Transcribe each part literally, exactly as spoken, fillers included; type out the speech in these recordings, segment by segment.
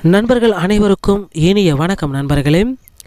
நண்பர்கள் அனைவருக்கும் இனிய வணக்கம் நண்பர்களே.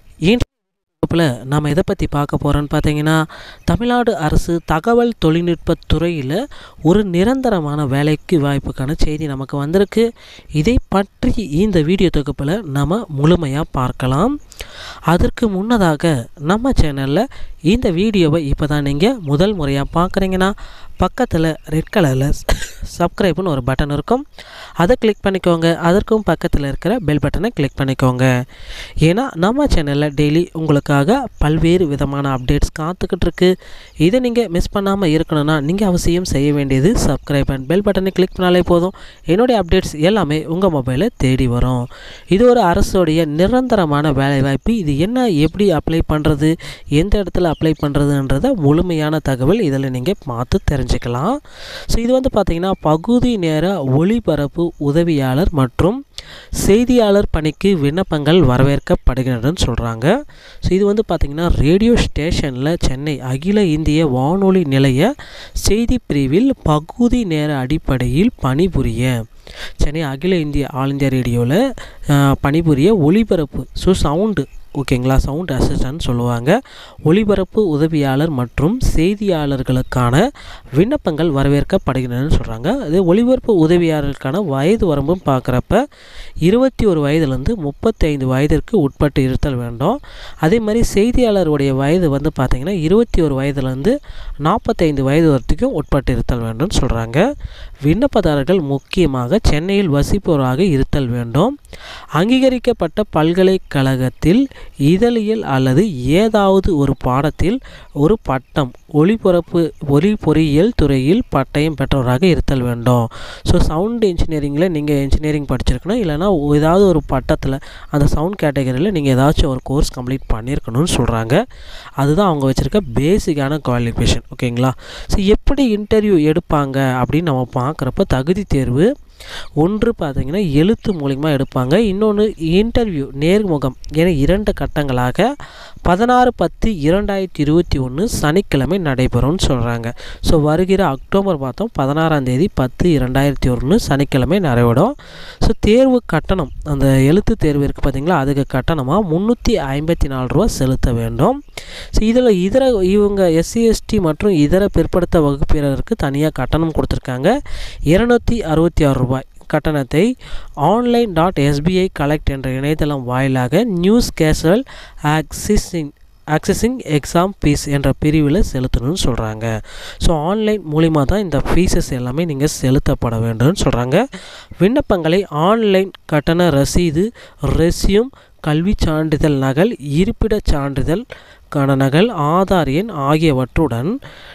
இன்றைய நாம் எதை பற்றி பார்க்க போகிறோன்னு பார்த்தீங்கன்னா, தமிழ்நாடு அரசு தகவல் தொழில்நுட்ப துறையில் ஒரு நிரந்தரமான வேலைக்கு வாய்ப்புக்கான செய்தி நமக்கு வந்திருக்கு. இதை பற்றி இந்த வீடியோ தொகுப்பில் நம்ம முழுமையாக பார்க்கலாம். அதற்கு முன்னதாக நம்ம சேனலில் இந்த வீடியோவை இப்போ தான் நீங்கள் முதல் முறையாக பார்க்குறீங்கன்னா பக்கத்தில் ரெட் கலரில் சப்ஸ்கிரைப்னு ஒரு பட்டன் இருக்கும், அதை கிளிக் பண்ணிக்கோங்க. அதற்கும் பக்கத்தில் இருக்கிற பெல் பட்டனை கிளிக் பண்ணிக்கோங்க. ஏன்னா நம்ம சேனலில் டெய்லி உங்களுக்காக பல்வேறு விதமான அப்டேட்ஸ் காத்துக்கிட்டு இருக்கு. இதை நீங்கள் மிஸ் பண்ணாமல் இருக்கணும்னா நீங்கள் அவசியம் செய்ய வேண்டியது சப்ஸ்கிரைப் அண்ட் பெல் பட்டனை கிளிக் பண்ணாலே போதும். என்னுடைய அப்டேட்ஸ் எல்லாமே உங்கள் மொபைலில் தேடி வரும். இது ஒரு அரசுடைய நிரந்தரமான வேலைவாய்ப்பு. இது என்ன, எப்படி அப்ளை பண்ணுறது, எந்த இடத்துல அப்ளை பண்ணுறதுன்றத முழுமையான தகவல் இதில் நீங்கள் பார்த்து தெரிஞ்சுக்கலாம். ஸோ இது வந்து பார்த்திங்கன்னா பகுதி நேர ஒளிபரப்பு உதவியாளர் மற்றும் செய்தியாளர் பணிக்கு விண்ணப்பங்கள் வரவேற்கப்படுகின்றன்னு சொல்கிறாங்க. ஸோ இது வந்து பார்த்திங்கன்னா ரேடியோ ஸ்டேஷனில் சென்னை அகில இந்திய வானொலி நிலைய செய்தி பிரிவில் பகுதி நேர அடிப்படையில் பணிபுரிய சென்னை அகில இந்திய ஆல் இந்தியா ரேடியோவில் பணிபுரிய ஒளிபரப்பு ஸோ சவுண்டு ஓகேங்களா, சவுண்ட் அசிஸ்டன்ட் சொல்லுவாங்க. ஒளிபரப்பு உதவியாளர் மற்றும் செய்தியாளர்களுக்கான விண்ணப்பங்கள் வரவேற்கப்படுகின்றன சொல்கிறாங்க. அது ஒளிபரப்பு உதவியாளர்களுக்கான வயது வரம்பும் பார்க்குறப்ப இருபத்தி ஒரு வயதுலேருந்து முப்பத்தி ஐந்து வயதிற்கு உட்பட்டு இருத்தல் வேண்டும். அதே மாதிரி செய்தியாளருடைய வயது வந்து பார்த்திங்கன்னா இருபத்தி ஒரு வயதுலேருந்து நாற்பத்தைந்து வயது வரைக்கும் உட்பட்டு இருத்தல் வேண்டும் சொல்கிறாங்க. விண்ணப்பதாரர்கள் முக்கியமாக சென்னையில் வசிப்பவராக இருத்தல் வேண்டும். அங்கீகரிக்கப்பட்ட பல்கலைக்கழகத்தில் இதழியல் அல்லது ஏதாவது ஒரு பாடத்தில் ஒரு பட்டம் ஒளிபரப்பு ஒலி பொறியியல் துறையில் பட்டயம் பெற்றவராக இருத்தல் வேண்டும். ஸோ சவுண்ட் இன்ஜினியரிங்கில் நீங்கள் இன்ஜினியரிங் படிச்சிருக்கணும், இல்லைனா ஏதாவது ஒரு பட்டத்தில் அந்த சவுண்ட் கேட்டகரியில் நீங்கள் ஏதாச்சும் ஒரு கோர்ஸ் கம்ப்ளீட் பண்ணியிருக்கணும்னு சொல்கிறாங்க. அதுதான் அவங்க வச்சுருக்க பேசிக்கான குவாலிஃபிகேஷன். ஓகேங்களா. ஸோ எப்படி இன்டர்வியூ எடுப்பாங்க அப்படின்னு நம்ம பார்க்குறப்ப தகுதி தேர்வு ஒன்று பார்த்திங்கன்னா எழுத்து மூலிமா எடுப்பாங்க, இன்னொன்று இன்டர்வியூ நேர்முகம் என இரண்டு கட்டங்களாக பதினாறு பத்து இரண்டாயிரத்தி இருபத்தி ஒன்று சனிக்கிழமை நடைபெறும்னு சொல்கிறாங்க. ஸோ வருகிற அக்டோபர் மாதம் பதினாறாம் தேதி பத்து இரண்டாயிரத்தி ஒன்று சனிக்கிழமை நடைபெறும். ஸோ தேர்வு கட்டணம், அந்த எழுத்து தேர்வு இருக்குது பார்த்திங்களா, அதுக்கு கட்டணமாக முந்நூற்றி ஐம்பத்தி நாலு ரூபா செலுத்த வேண்டும். ஸோ இதில் இதர இவங்க எஸ்சி எஸ்டி மற்றும் இதர பிற்படுத்த வகுப்பினருக்கு தனியாக கட்டணம் கொடுத்துருக்காங்க. இருநூற்றி அறுபத்தி ஆறு ரூபாய் கட்டணத்தை ஆன்லைன் டாட் எஸ்பிஐ கலெக்ட் என்ற இணையதளம் வாயிலாக news casual accessing accessing exam fees என்ற பிரிவில் செலுத்தணும்னு சொல்கிறாங்க. ஸோ ஆன்லைன் மூலிமா தான் இந்த ஃபீஸஸ் எல்லாமே நீங்கள் செலுத்தப்பட வேண்டும்னு சொல்கிறாங்க. விண்ணப்பங்களை ஆன்லைன் கட்டண ரசீது, ரெஸ்யூம், கல்வி சான்றிதழ் நகல், இருப்பிடச் சான்றிதழ் கான நகல், ஆதார் எண் ஆகியவற்றுடன்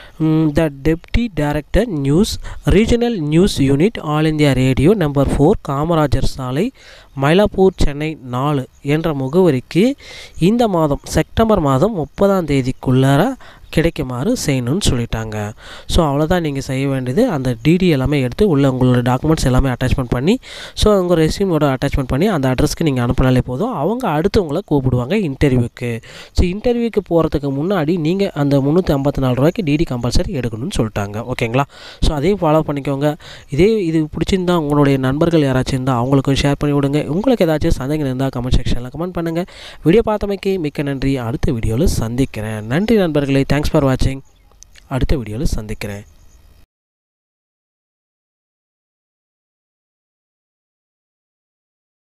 the deputy director news regional news unit all India radio number four Kamarajar Salai Mylapore Chennai நாலு என்ற முகவரிக்கு இந்த மாதம் செப்டம்பர் மாதம் முப்பதாம் தேதிக்குள்ளார கிடைக்குமாறு செய்யணும்னு சொல்லிட்டாங்க. ஸோ அவ்வளோதான் நீங்கள் செய்ய வேண்டியது. அந்த டிடி எல்லாமே எடுத்து உள்ள உங்களோட டாக்குமெண்ட்ஸ் எல்லாமே அட்டாச்மெண்ட் பண்ணி ஸோ உங்கள் ரெஸ்யூமோட அட்டாச்மெண்ட் பண்ணி அந்த அட்ரஸ்க்கு நீங்கள் அனுப்பினாலே போதும். அவங்க அடுத்து உங்களை கூப்பிடுவாங்க இன்டர்வியூக்கு. ஸோ இன்டர்வியூக்கு போகிறதுக்கு முன்னாடி நீங்கள் அந்த முந்நூற்றி ஐம்பத்தி நாலு ரூபாய்க்கு டிடி கம்பல்சரி எடுக்கணும்னு சொல்லிட்டாங்க. ஓகேங்களா. ஸோ அதையும் ஃபாலோ பண்ணிக்கோங்க. இதே இது பிடிச்சிருந்தால் உங்களுடைய நண்பர்கள் யாராச்சும் இருந்தால் அவங்களுக்கும் ஷேர் பண்ணி விடுங்க. உங்களுக்கு ஏதாச்சும் சந்தேகம் இருந்தால் கமெண்ட் செக்ஷனில் கமெண்ட் பண்ணுங்கள். வீடியோ பார்த்தமைக்கு மிக்க நன்றி. அடுத்த வீடியோவில் சந்திக்கிறேன். நன்றி நண்பர்களே. தேங்க்ஸ் ஃபார் வாட்சிங். அடுத்த வீடியோவில் சந்திக்கிறேன்.